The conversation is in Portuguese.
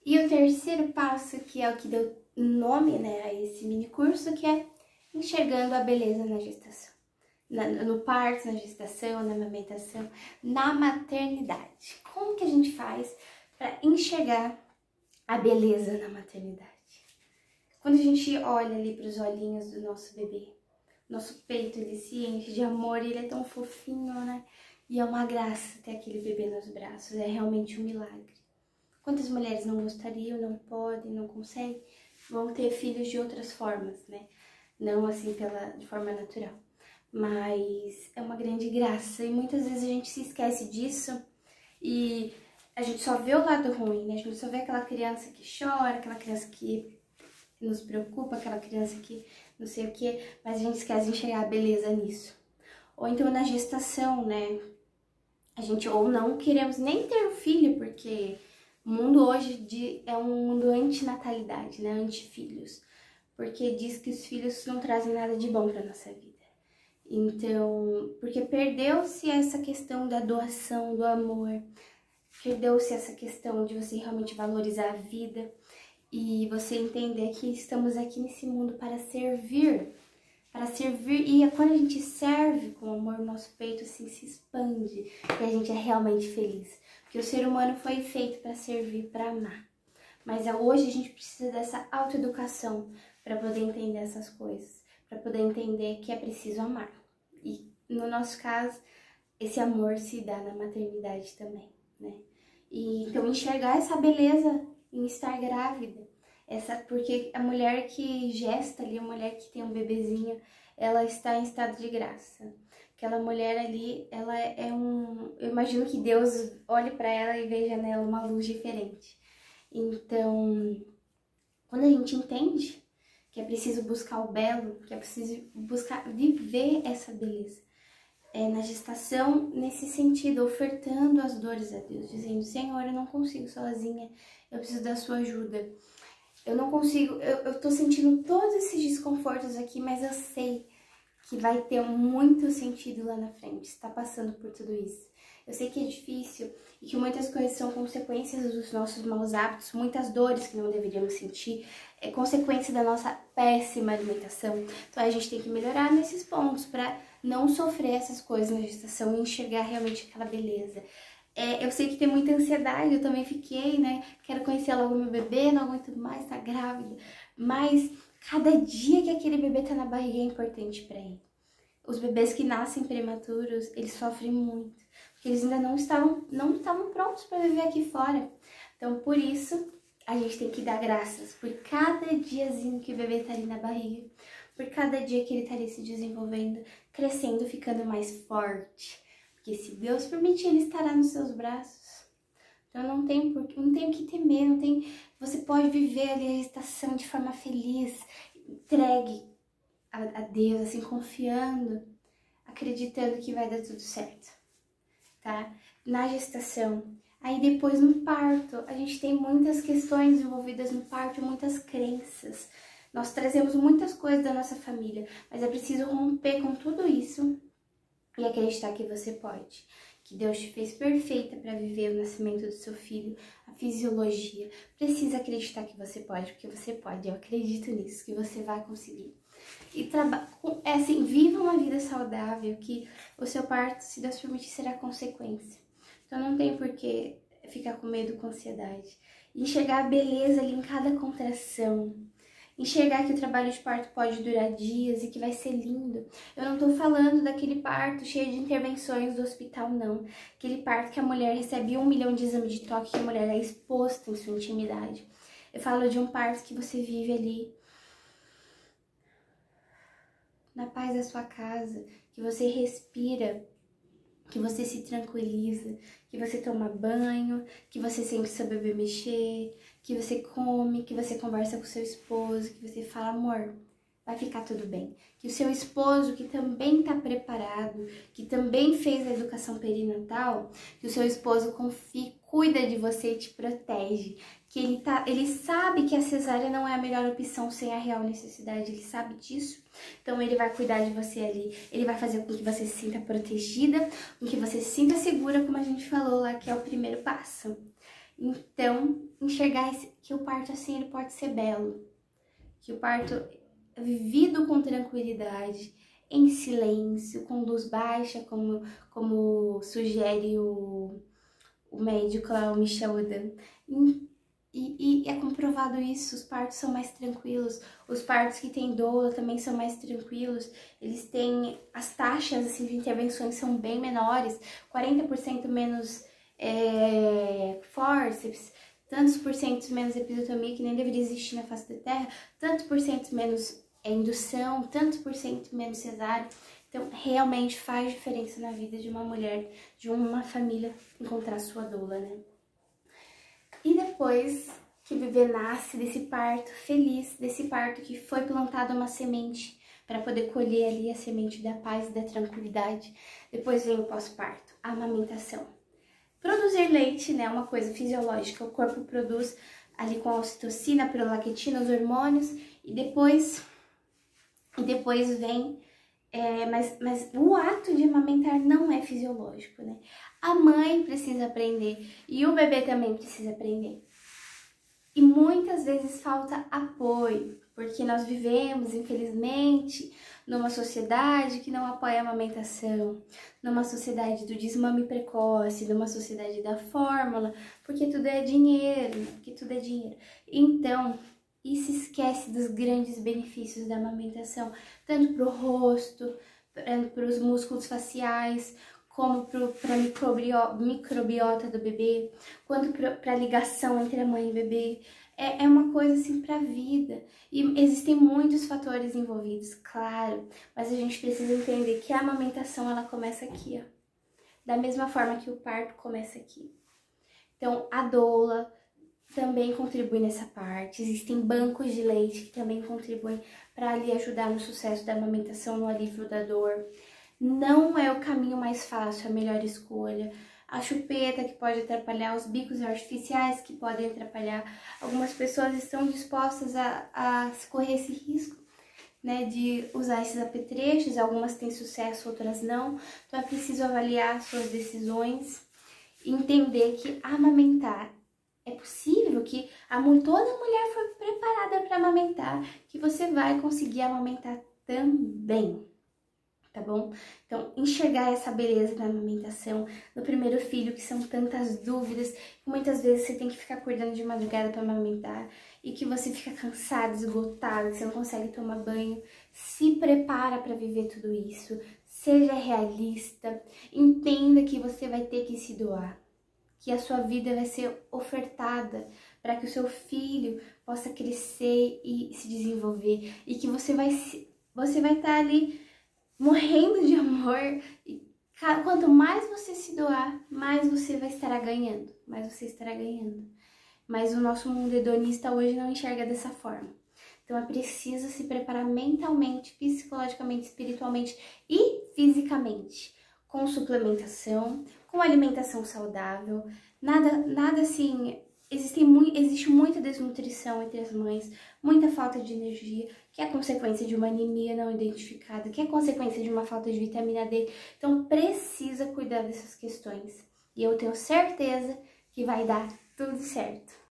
E o terceiro passo, que é o que deu nome, né, a esse mini curso, que é enxergando a beleza na gestação. No parto, na gestação, na amamentação, na maternidade. Como que a gente faz para enxergar a beleza na maternidade? Quando a gente olha ali para os olhinhos do nosso bebê, nosso peito ele se enche de amor, ele é tão fofinho, né? E é uma graça ter aquele bebê nos braços, é realmente um milagre. Quantas mulheres não gostariam, não podem, não conseguem, vão ter filhos de outras formas, né? Não assim de forma natural. Mas é uma grande graça e muitas vezes a gente se esquece disso e a gente só vê o lado ruim, né? A gente só vê aquela criança que chora, aquela criança que nos preocupa, aquela criança que não sei o que, mas a gente esquece de enxergar a beleza nisso. Ou então na gestação, né? A gente ou não queremos nem ter um filho, porque o mundo hoje é um mundo anti-natalidade, né? Anti-filhos. Porque diz que os filhos não trazem nada de bom para nossa vida. Então, porque perdeu-se essa questão da doação, do amor. Perdeu-se essa questão de você realmente valorizar a vida. E você entender que estamos aqui nesse mundo para servir. Para servir, e quando a gente serve com amor, nosso peito assim se expande e a gente é realmente feliz. Porque o ser humano foi feito para servir, para amar. Mas hoje a gente precisa dessa autoeducação para poder entender essas coisas, para poder entender que é preciso amar. E no nosso caso, esse amor se dá na maternidade também, né? E então enxergar essa beleza em estar grávida. Porque a mulher que gesta ali, a mulher que tem um bebezinho, ela está em estado de graça. Aquela mulher ali, ela é eu imagino que Deus olhe para ela e veja nela uma luz diferente. Então, quando a gente entende que é preciso buscar o belo, que é preciso buscar viver essa beleza, na gestação, nesse sentido, ofertando as dores a Deus, dizendo, Senhor, eu não consigo sozinha, eu preciso da sua ajuda. Eu não consigo, eu tô sentindo todos esses desconfortos aqui, mas eu sei que vai ter muito sentido lá na frente, você tá passando por tudo isso. Eu sei que é difícil e que muitas coisas são consequências dos nossos maus hábitos, muitas dores que não deveríamos sentir, é consequência da nossa péssima alimentação. Então a gente tem que melhorar nesses pontos para não sofrer essas coisas na gestação e enxergar realmente aquela beleza. Eu sei que tem muita ansiedade, eu também fiquei, né? Quero conhecer logo meu bebê, não aguento mais, tá grávida. Mas cada dia que aquele bebê tá na barriga é importante pra ele. Os bebês que nascem prematuros, eles sofrem muito, porque eles ainda não estavam prontos para viver aqui fora. Então, por isso, a gente tem que dar graças por cada diazinho que o bebê tá ali na barriga, por cada dia que ele tá ali se desenvolvendo, crescendo, ficando mais forte. Porque se Deus permitir, ele estará nos seus braços. Então não tem o que temer, você pode viver ali a gestação de forma feliz, entregue a Deus, assim, confiando, acreditando que vai dar tudo certo, tá? Na gestação. Aí depois no parto, a gente tem muitas questões envolvidas no parto, muitas crenças. Nós trazemos muitas coisas da nossa família, mas é preciso romper com tudo isso e acreditar que você pode, que Deus te fez perfeita para viver o nascimento do seu filho, a fisiologia. Precisa acreditar que você pode, porque você pode, eu acredito nisso, que você vai conseguir. E assim, viva uma vida saudável, que o seu parto, se Deus permitir, será consequência. Então não tem por que ficar com medo, com ansiedade. Enxergar a beleza ali em cada contração. Enxergar que o trabalho de parto pode durar dias e que vai ser lindo. Eu não tô falando daquele parto cheio de intervenções do hospital, não. Aquele parto que a mulher recebe 1 milhão de exames de toque, que a mulher é exposta em sua intimidade. Eu falo de um parto que você vive ali na paz da sua casa, que você respira, que você se tranquiliza, que você toma banho, que você sente seu bebê mexer, que você come, que você conversa com seu esposo, que você fala, amor, vai ficar tudo bem. Que o seu esposo, que também está preparado, que também fez a educação perinatal, que o seu esposo confia, cuida de você e te protege. Que ele sabe que a cesárea não é a melhor opção sem a real necessidade, ele sabe disso. Então ele vai cuidar de você ali, ele vai fazer com que você se sinta protegida, com que você se sinta segura, como a gente falou lá, que é o primeiro passo. Então, enxergar que o parto assim ele pode ser belo, que o parto vivido com tranquilidade, em silêncio, com luz baixa, como sugere o médico lá, o Michel Odan. E é comprovado isso, os partos são mais tranquilos, os partos que têm doula também são mais tranquilos, eles têm, as taxas assim, de intervenções são bem menores, 40% menos fórceps, tantos por cento menos episiotomia, que nem deveria existir na face da terra, tantos por cento menos indução, tantos por cento menos cesárea. Então, realmente faz diferença na vida de uma mulher, de uma família, encontrar sua doula, né? E depois que o bebê nasce desse parto feliz, desse parto que foi plantada uma semente para poder colher ali a semente da paz e da tranquilidade, depois vem o pós-parto, a amamentação. Produzir leite, né, é uma coisa fisiológica, o corpo produz ali com a ocitocina, a prolactina, os hormônios, e depois vem, mas o ato de amamentar não é fisiológico, né? A mãe precisa aprender e o bebê também precisa aprender. E muitas vezes falta apoio, porque nós vivemos, infelizmente, numa sociedade que não apoia a amamentação, numa sociedade do desmame precoce, numa sociedade da fórmula, porque tudo é dinheiro, porque tudo é dinheiro. Então, e se esquece dos grandes benefícios da amamentação, tanto para o rosto, para os músculos faciais, como para a microbiota do bebê, quanto para a ligação entre a mãe e o bebê. É uma coisa assim para a vida. E existem muitos fatores envolvidos, claro, mas a gente precisa entender que a amamentação ela começa aqui, ó, da mesma forma que o parto começa aqui. Então, a doula também contribui nessa parte, existem bancos de leite que também contribuem para ali ajudar no sucesso da amamentação, no alívio da dor. Não é o caminho mais fácil, a melhor escolha. A chupeta que pode atrapalhar, os bicos artificiais que podem atrapalhar. Algumas pessoas estão dispostas a correr esse risco, né, de usar esses apetrechos, algumas têm sucesso, outras não. Então é preciso avaliar suas decisões, entender que amamentar é possível, que toda mulher foi preparada para amamentar, que você vai conseguir amamentar também, tá bom? Então, enxergar essa beleza na amamentação, no primeiro filho, que são tantas dúvidas, que muitas vezes você tem que ficar acordando de madrugada para amamentar, e que você fica cansada, esgotada, que você não consegue tomar banho. Se prepara para viver tudo isso, seja realista, entenda que você vai ter que se doar, que a sua vida vai ser ofertada para que o seu filho possa crescer e se desenvolver, e que você vai estar ali morrendo de amor, e quanto mais você se doar, mais você vai estar ganhando, mais você estará ganhando. Mas o nosso mundo hedonista hoje não enxerga dessa forma. Então é preciso se preparar mentalmente, psicologicamente, espiritualmente e fisicamente, com suplementação, com alimentação saudável, nada assim. Existe muita desnutrição entre as mães, muita falta de energia, que é consequência de uma anemia não identificada, que é consequência de uma falta de vitamina D. Então precisa cuidar dessas questões. E eu tenho certeza que vai dar tudo certo.